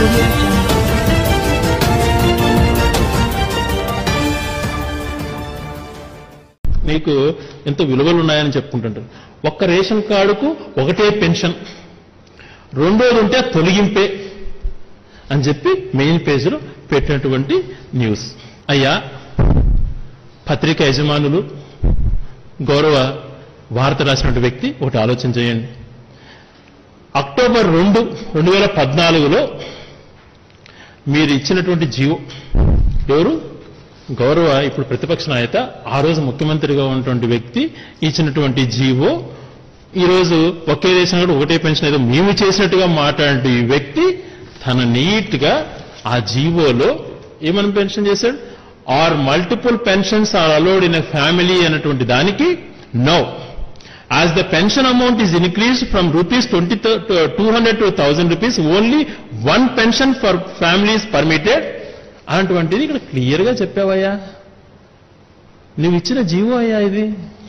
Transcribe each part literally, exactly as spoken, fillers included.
audio jungle. మీకు ఎంతో విలువలు ఉన్నాయని చెప్పుకుంటుంటారు. ఒక్క రేషన్ కార్డుకు ఒకటే పెన్షన్, రెండోది ఉంటే తొలగింపే అని చెప్పి మెయిన్ పేజీలో పెట్టినటువంటి న్యూస్. అయ్యా పత్రిక యజమానులు, గౌరవ వార్త రాసినటువంటి వ్యక్తి ఒకటి ఆలోచన చేయండి. అక్టోబర్ రెండు రెండు వేల పద్నాలుగులో మీరు ఇచ్చినటువంటి జీవో, ఎవరు గౌరవ ఇప్పుడు ప్రతిపక్ష నాయక, ఆ రోజు ముఖ్యమంత్రిగా ఉన్నటువంటి వ్యక్తి ఇచ్చినటువంటి జీవో, ఈరోజు ఒకే రేషన్ కార్డు ఒకటే పెన్షన్ ఏదో మేము చేసినట్టుగా మాట్లాడే ఈ వ్యక్తి తన నీట్ గా ఆ జీవోలో ఏమని పెన్షన్ చేశాడు, are multiple pensions are allowed in a family అన్నటువంటి దానికి no, as the pension amount is increased from rupees twenty two hundred to one thousand rupees, only one pension for families permitted అటువంటిది ఇక్కడ clear గా చెప్పావయ్యా. నువ్వు ఇచ్చిన GO అయ్యా ఇది.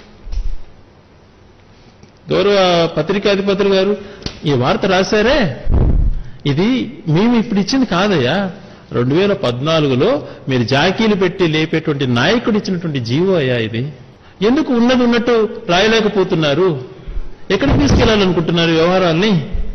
గౌరవ పత్రికాధిపతులు గారు ఈ వార్త రాశారే, ఇది మేము ఇప్పుడు ఇచ్చింది కాదయ్యా. రెండు వేల పద్నాలుగులో మీరు జాకీలు పెట్టి లేపేటువంటి నాయకుడు ఇచ్చినటువంటి జీవో అయ్యా ఇది. ఎందుకు ఉన్నది ఉన్నట్టు రాయలేకపోతున్నారు? ఎక్కడికి తీసుకెళ్లాలనుకుంటున్నారు వ్యవహారాల్ని?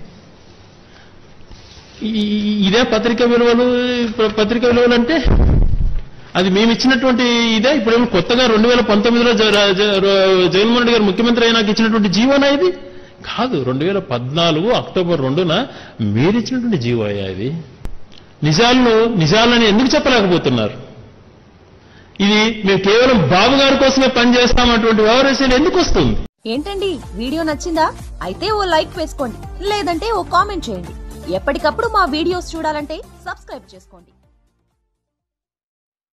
ఇదే పత్రికా విలువలు, పత్రికా విలువలు అంటే అది మేము ఇచ్చినటువంటి ఇదే. ఇప్పుడేమో కొత్తగా రెండు వేల పంతొమ్మిదిలో జగన్మోహన్ రెడ్డి గారు ముఖ్యమంత్రి అయినాక ఇచ్చినటువంటి జీవోనా ఇది? కాదు, రెండు వేల పద్నాలుగు అక్టోబర్ రెండున మీరు ఇచ్చినటువంటి జీవో అయ్యా ఇది. నిజాలను నిజాలని ఎందుకు చెప్పలేకపోతున్నారు? ఇది మేము కేవలం బాబు గారి కోసమే పనిచేస్తామన్నటువంటి వ్యవహారం ఎందుకు వస్తుంది? ఏంటండి, వీడియో నచ్చిందా? అయితే ఓ లైక్ వేసుకోండి, లేదంటే ఓ కామెంట్ చేయండి. ఎప్పటికప్పుడు మా వీడియోస్ చూడాలంటే సబ్స్క్రైబ్ చేసుకోండి.